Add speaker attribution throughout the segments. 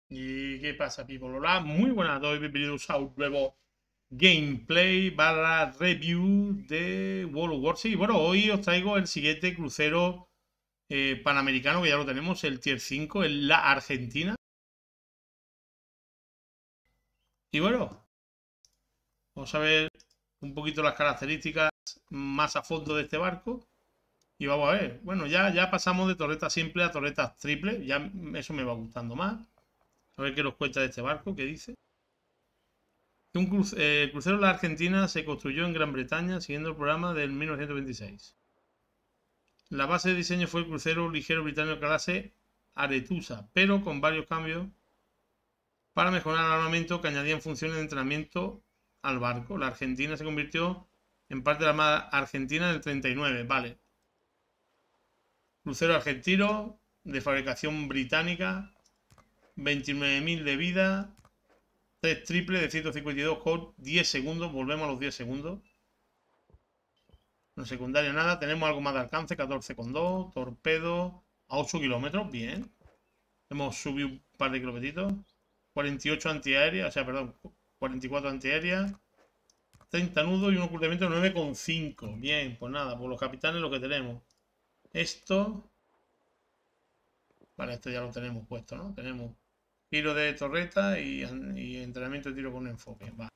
Speaker 1: ¿Y qué pasa, people? Hola, muy buenas a todos, bienvenidos a un nuevo gameplay barra review de World of Warships. Y bueno, hoy os traigo el siguiente crucero panamericano, que ya lo tenemos, el Tier 5, en la Argentina. Y bueno, vamos a ver un poquito las características más a fondo de este barco. Y vamos a ver, bueno, ya pasamos de torretas simples a torretas triples, ya eso me va gustando más. A ver qué nos cuenta de este barco, qué dice. El crucero de la Argentina se construyó en Gran Bretaña siguiendo el programa del 1926. La base de diseño fue el crucero ligero británico clase Arethusa, pero con varios cambios para mejorar el armamento que añadían funciones de entrenamiento al barco. La Argentina se convirtió en parte de la Armada Argentina en el 39. Vale. Crucero argentino de fabricación británica, 29.000 de vida, 3 triples de 152 con 10 segundos. Volvemos a los 10 segundos. No secundario nada. Tenemos algo más de alcance. 14,2. Torpedo a 8 kilómetros. Bien. Hemos subido un par de kilometritos. 48 antiaérea. O sea, perdón. 44 antiaérea. 30 nudos y un ocultamiento de 9,5. Bien. Pues nada. Por los capitanes lo que tenemos. Esto. Vale, esto ya lo tenemos puesto, ¿no? Tenemos tiro de torreta y entrenamiento de tiro con enfoque. Va.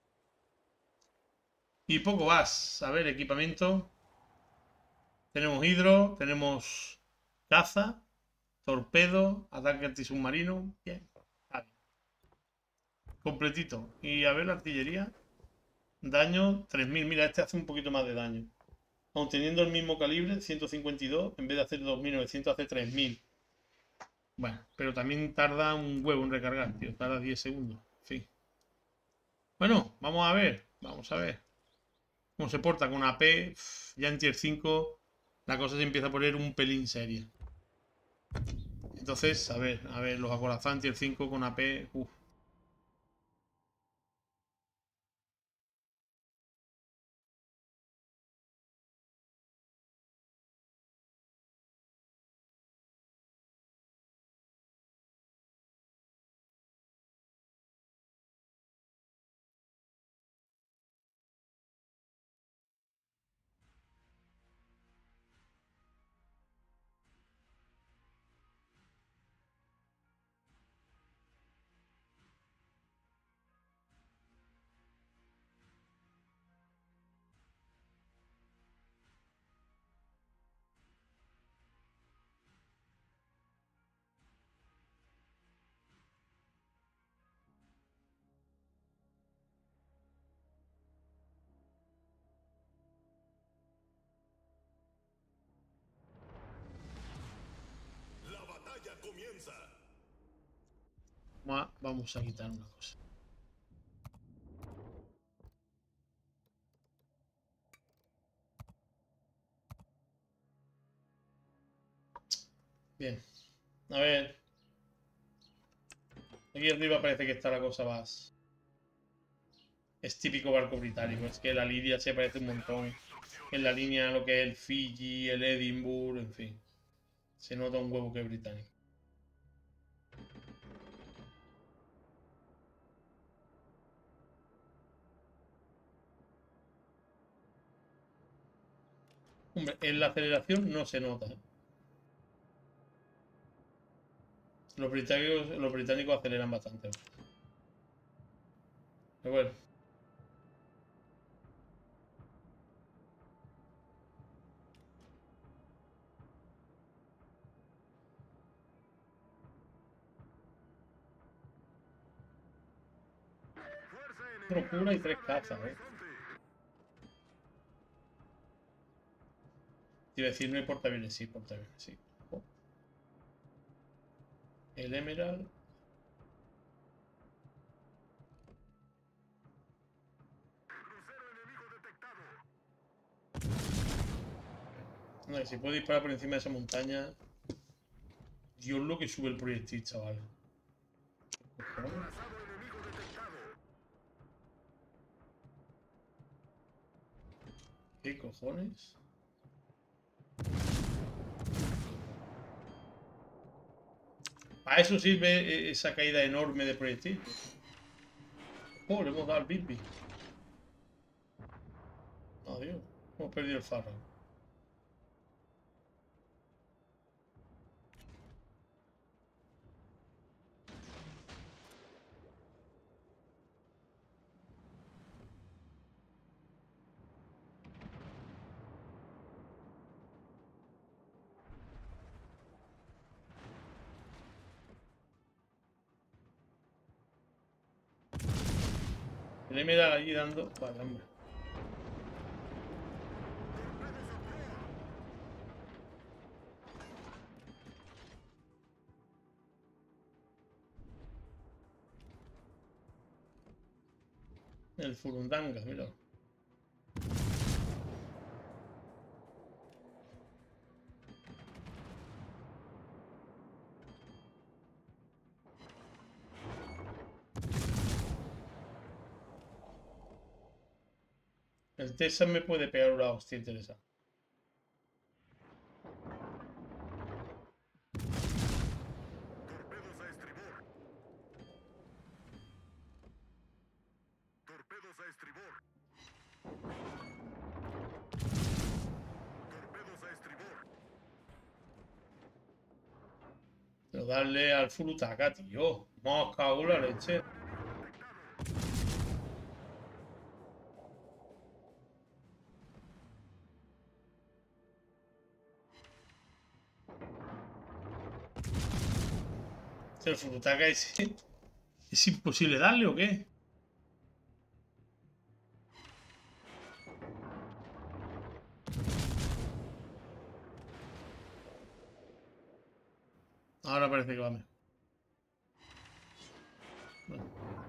Speaker 1: Y poco más. A ver, equipamiento. Tenemos hidro. Tenemos caza. Torpedo, ataque antisubmarino. Bien. Vale. Completito. Y a ver la artillería. Daño 3000. Mira, este hace un poquito más de daño. Aun teniendo el mismo calibre, 152, en vez de hacer 2900 hace 3000. Bueno, pero también tarda un huevo en recargar, tío. Tarda 10 segundos. En fin. Bueno, vamos a ver. Vamos a ver. Cómo se porta con AP. Ya en tier 5 la cosa se empieza a poner un pelín seria. Entonces, a ver, los acorazados en tier 5 con AP. Uf.
Speaker 2: La batalla comienza.
Speaker 1: Vamos a quitar una cosa. Bien. A ver. Aquí arriba parece que está la cosa más. Es típico barco británico. Es que la línea se parece un montón. En la línea lo que es el Fiji, el Edinburgh, en fin. Se nota un huevo que es británico. Hombre, en la aceleración no se nota. Los británicos aceleran bastante. Pero bueno. Procura y 3 cazas, Iba a decir, no hay portaaviones, sí, portaaviones, sí. El Emerald. No, si puedo disparar por encima de esa montaña. Dios, lo que sube el proyectil, chaval. ¿Qué cojones? Para eso sirve esa caída enorme de proyectil. Oh, le hemos dado al Bibi. Adiós. Hemos perdido el faro. El Emerald allí dando. Vale, hombre. El Furundanga, mira. El Texas me puede pegar una hostia interesante.
Speaker 2: Torpedos a estribor. Torpedos a estribor.
Speaker 1: Pero darle al Furutaka, tío. Vamos a cago en la leche. ¿El Furutaka es imposible darle o qué? Ahora parece que va mejor. Bueno.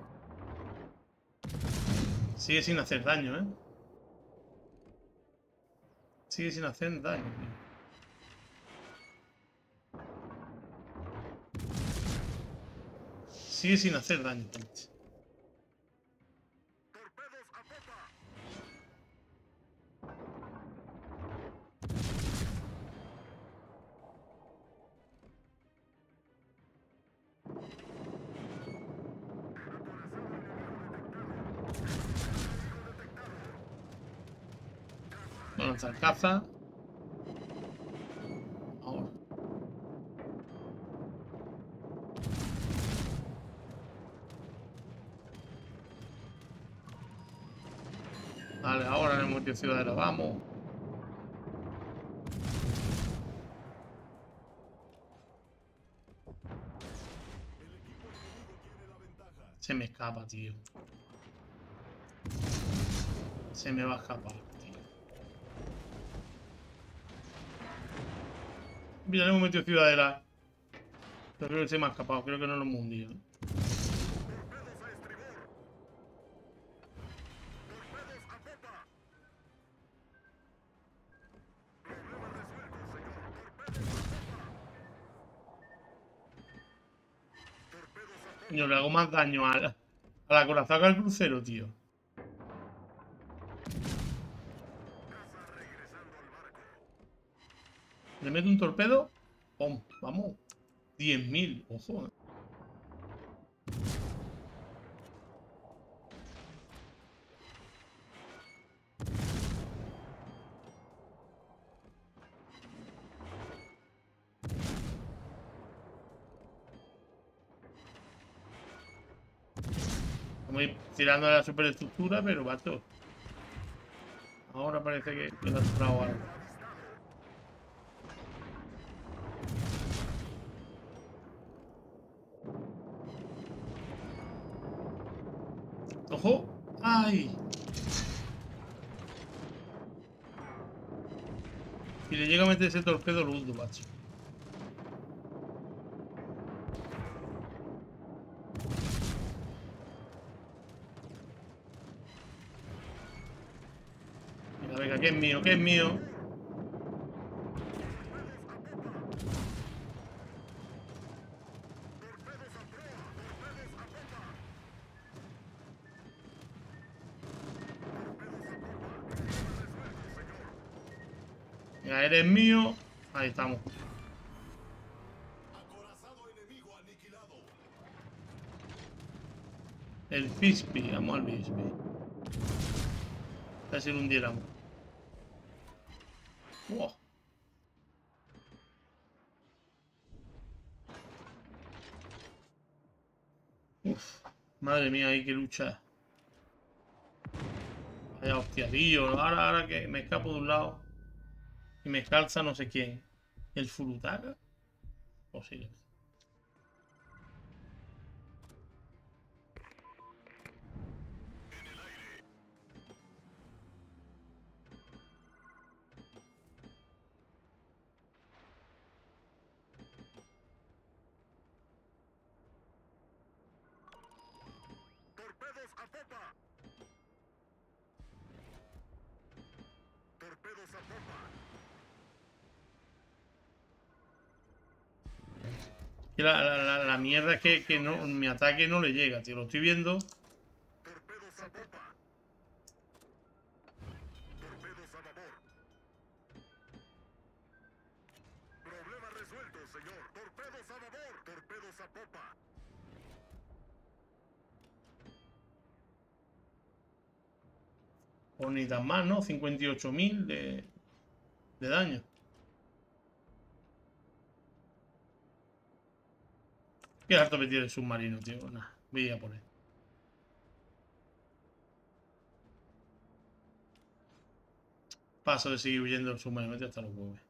Speaker 1: Sigue sin hacer daño, ¿eh? Sigue sin hacer daño, tío. Sigue sin hacer daño, gente.
Speaker 2: Torpedos a popa.
Speaker 1: Bueno, está el caza. Ahora. Vale, ahora le hemos metido ciudadela, vamos. Se me escapa, tío. Se me va a escapar, tío. Mira, le hemos metido ciudadela. Pero creo que se me ha escapado, creo que no lo hemos hundido.
Speaker 2: Torpedos a estribor. Torpedos a popa. Problema resuelto, señor. Torpedos a popa. Torpedos a popa.
Speaker 1: Yo le hago más daño a la corazaca al crucero, tío.
Speaker 2: Caza regresando al barco.
Speaker 1: Le meto un torpedo. ¡Pum! Vamos. 10.000. Ojo. Vamos a ir tirando a la superestructura, pero vato. Ahora parece que le ha entrado algo. ¡Ojo! ¡Ay! Si le llega a meter ese torpedo, lo hundo, macho. Venga, venga, que es mío, que es mío. Venga, eres mío. Ahí estamos.
Speaker 2: Acorazado enemigo aniquilado.
Speaker 1: El Bisbee, vamos al Bisbee. A ver si lo hundiéramos. Wow. Uf, madre mía, hay que luchar. Vaya hostia, tío. Ahora que me escapo de un lado y me calza no sé quién. ¿El Furutaka? Posible.
Speaker 2: Torpedos a popa. Torpedos a popa.
Speaker 1: Y la mierda es que no, mi ataque no le llega, tío. Lo estoy viendo.
Speaker 2: Torpedos a popa. Torpedos a babor. Problema resuelto, señor. Torpedos a babor. Torpedos a popa.
Speaker 1: O ni tan más, ¿no? 58.000 de daño. Qué harto me tiene el submarino, tío. Nah, voy a poner. Paso de seguir huyendo del submarino, mete hasta los huevos.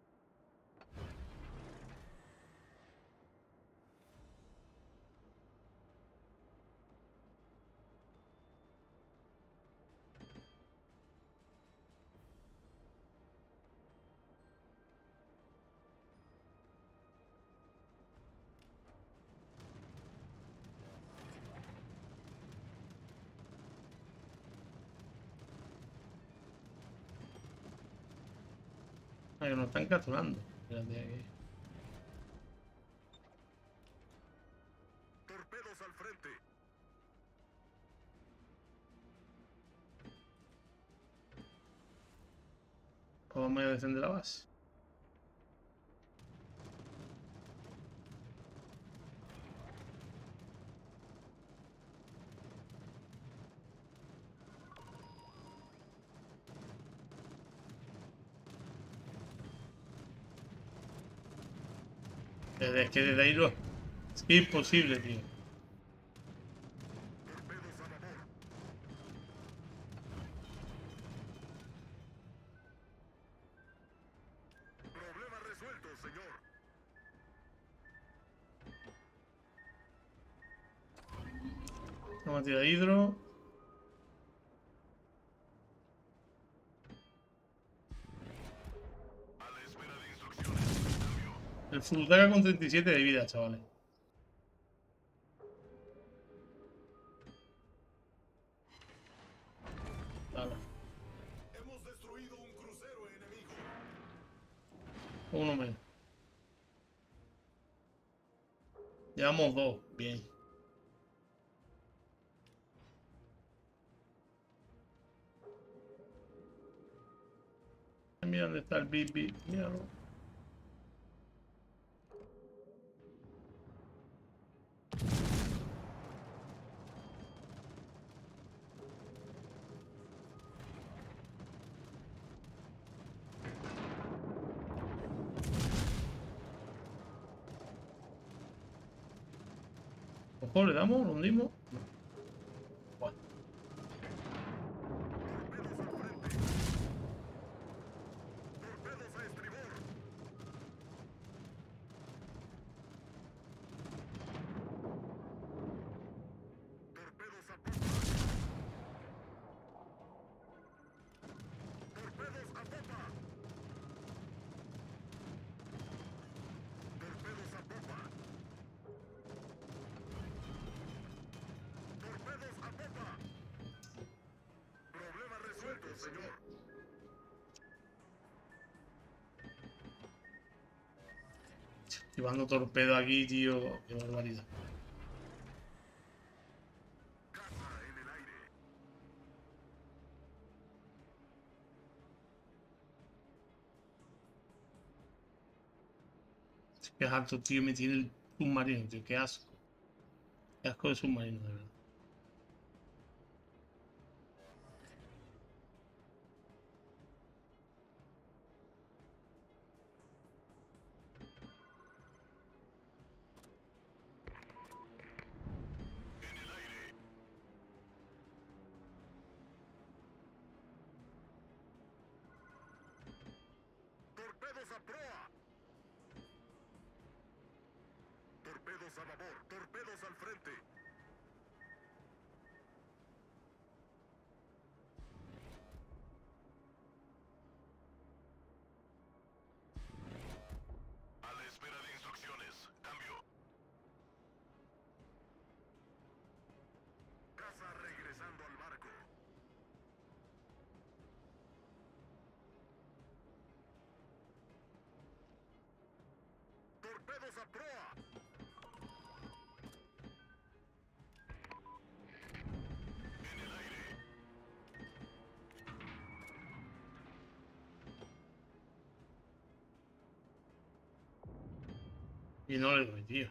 Speaker 1: Ah, que nos están capturando. Espérate aquí.
Speaker 2: Torpedos al frente.
Speaker 1: Pues vamos a defender la base. Es que desde ahí lo... Es imposible, tío.
Speaker 2: Torpedos a babor. Problema resuelto, señor.
Speaker 1: Vamos a tirar hidro.
Speaker 2: A la espera de instrucciones. Cambio.
Speaker 1: El Furutaka con 37 de vida, chavales. Vale.
Speaker 2: Hemos destruido un crucero enemigo.
Speaker 1: Uno menos. Llevamos dos. Bien. Mira dónde está el BB. Míralo. Ojo, le damos, lo hundimos. No. Buah.
Speaker 2: Torpedos al frente. Torpedos a estribor. Torpedos a popa. Torpedos a popa. Torpedos a popa. Torpedos a popa. Problema resuelto, señor.
Speaker 1: Llevando torpedo aquí, tío. Qué barbaridad.
Speaker 2: Caza en el aire.
Speaker 1: Qué alto, tío, me tiene el submarino, tío. Qué asco. Qué asco de submarino, de verdad.
Speaker 2: ¡Torpedos a proa! ¡Torpedos a babor! ¡Torpedos al frente! A la espera de instrucciones. Cambio. Caza regresando al barco. ¡Torpedos a proa! En el aire.
Speaker 1: Y no le doy, tío.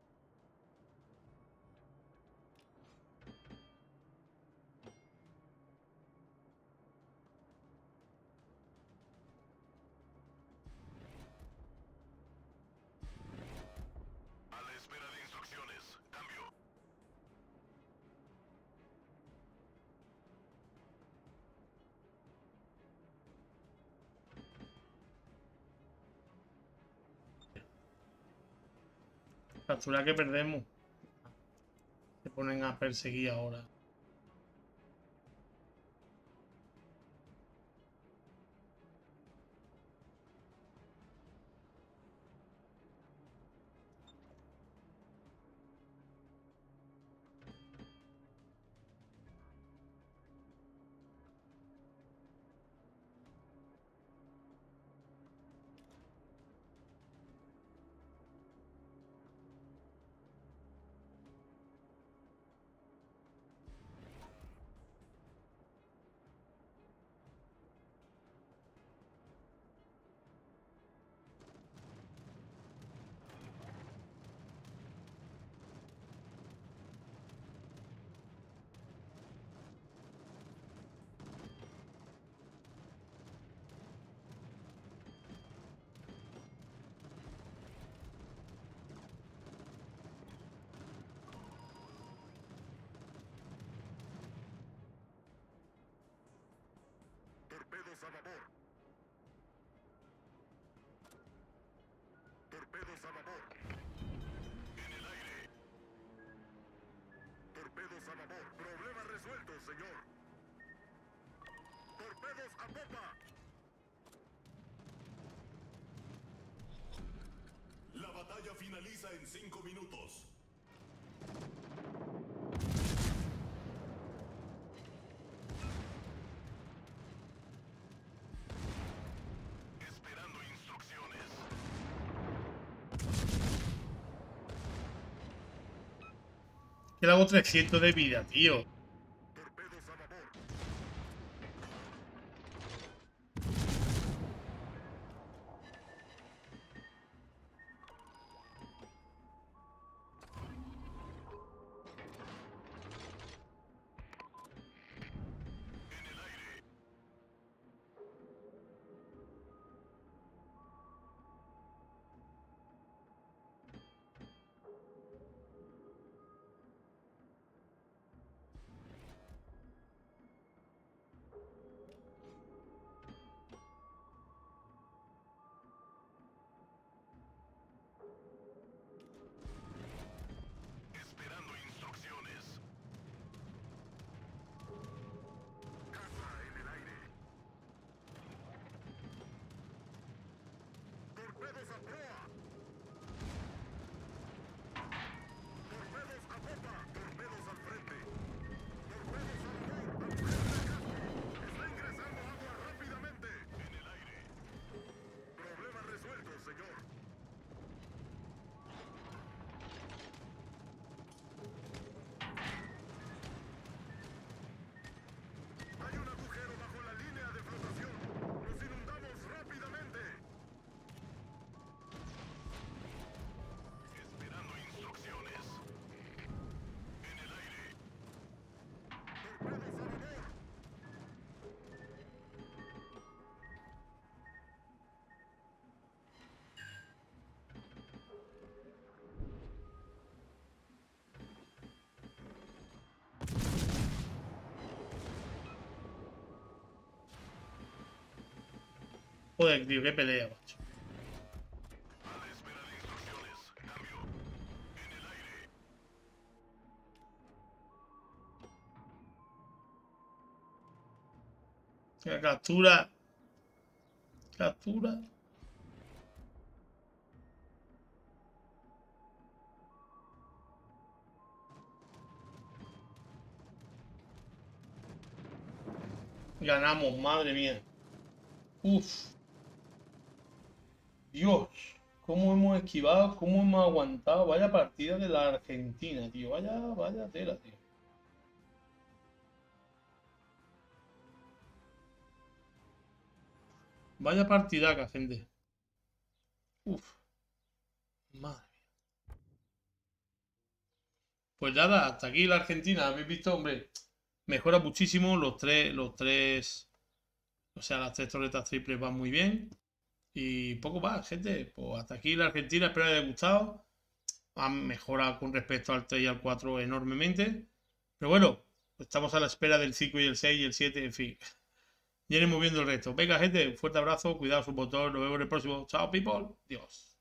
Speaker 2: A la espera de instrucciones. Cambio.
Speaker 1: Captura que perdemos. Se ponen a perseguir ahora.
Speaker 2: Torpedos a babor. Torpedos a babor. En el aire. Torpedos a babor. Problema resuelto, señor. Torpedos a popa. La batalla finaliza en 5 minutos. Esperando instrucciones.
Speaker 1: Que le hago 300 de vida, tío.
Speaker 2: Torpedos a babor. En el aire. Esperando instrucciones. Caza en el aire. Torpedos a proa. Torpedos a popa. Torpedos al frente. Torpedos a babor. Al frente de casco. Está ingresando agua rápidamente. En el aire. Problema resuelto, señor. Hay un agujero bajo la línea de flotación. Nos inundamos rápidamente. Esperando instrucciones. En el aire. Torpedos a babor.
Speaker 1: Joder, tío, qué pelea, macho. Captura. Captura. Ganamos, madre mía. Uf. Dios. Cómo hemos esquivado, cómo hemos aguantado. Vaya partida de la Argentina, tío. Vaya tela, tío. Vaya partidaca, gente. Uf. Madre mía. Pues nada, hasta aquí la Argentina. Habéis visto, hombre. Mejora muchísimo los tres. O sea, las 3 torretas triples van muy bien. Y poco más, gente. Pues hasta aquí la Argentina. Espero que les haya gustado. Han mejorado con respecto al 3 y al 4 enormemente. Pero bueno, estamos a la espera del 5 y el 6 y el 7, en fin. Ya iremos viendo el resto. Venga, gente, un fuerte abrazo. Cuidado su motor. Nos vemos en el próximo. Chao, people. Dios.